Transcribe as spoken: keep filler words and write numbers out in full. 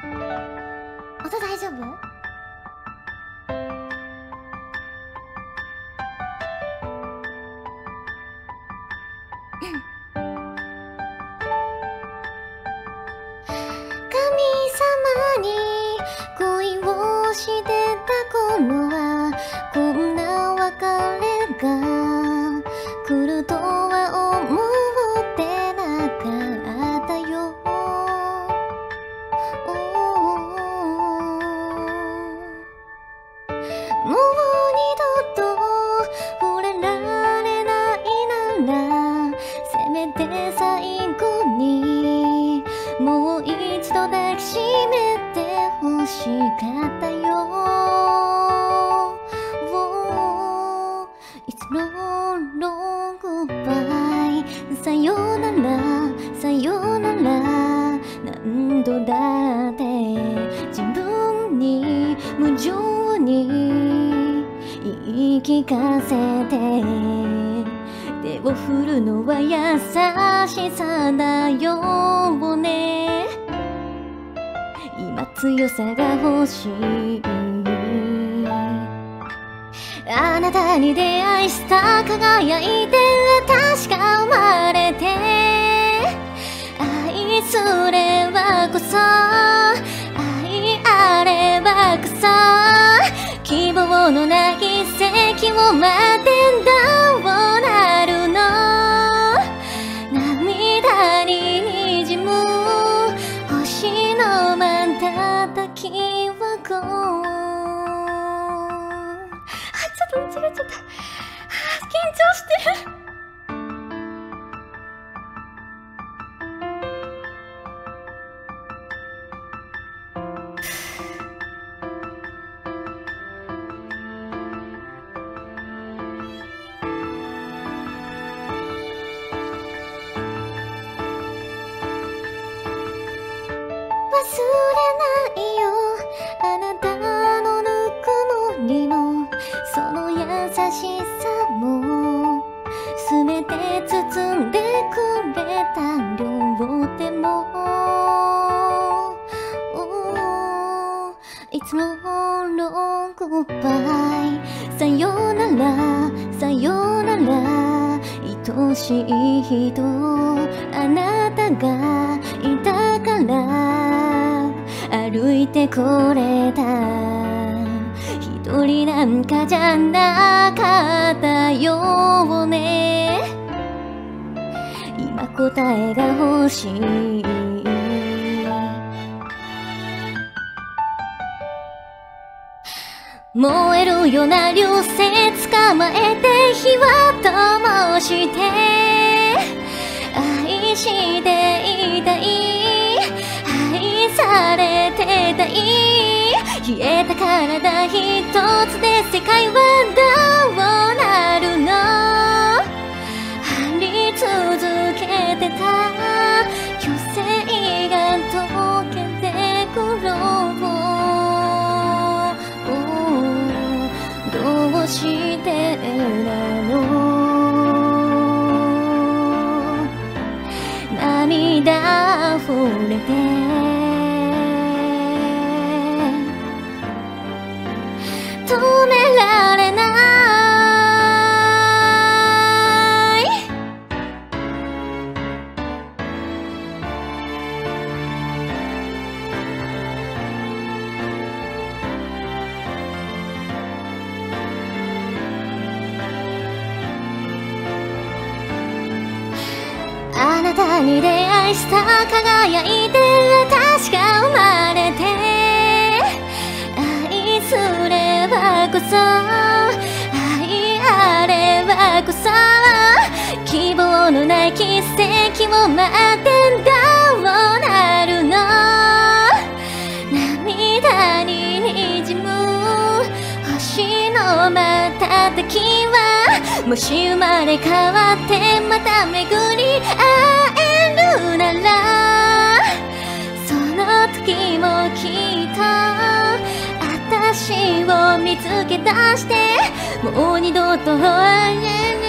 音大丈夫？神様に恋をしてた頃はこんな別れが来るとは思ってなかったよ。もう二度と触れられないならせめて最後にもう一度抱きしめて欲しかったよ。いつのロングバイさよならさよなら何度だって自分に無情に言い聞かせて手を振るのは優しさだよね。今強さが欲しい。あなたに出会いした輝いて確か生まれて愛すればこそ愛あればこそ希望のない奇跡を待ってんだをなるの。涙に滲む星の瞬きはこう。あ、ちょっと間違えちゃった。緊張してる。忘れないよあなたのぬくもりもその優しさも全て包んでくれた両手もいつもロングバイさよならさよなら愛しい人あなたがいたから歩いてこれた一人なんかじゃなかったよね。今答えが欲しい。燃えるような流星捕まえて火は灯して愛していたい愛されてたい冷えた体一つで世界はどうなるの張り続けてた虚勢が溶けてくろうどうしてなの涙溢れて止められないあなたに出会いした輝いて確か生まれて愛すればこそ愛あればこそ希望のない奇跡を待ってんだをなるの涙に滲む星の瞬きはもし生まれ変わってまた巡り会えるならその時もきっと私を見つけ出してもう二度と会えない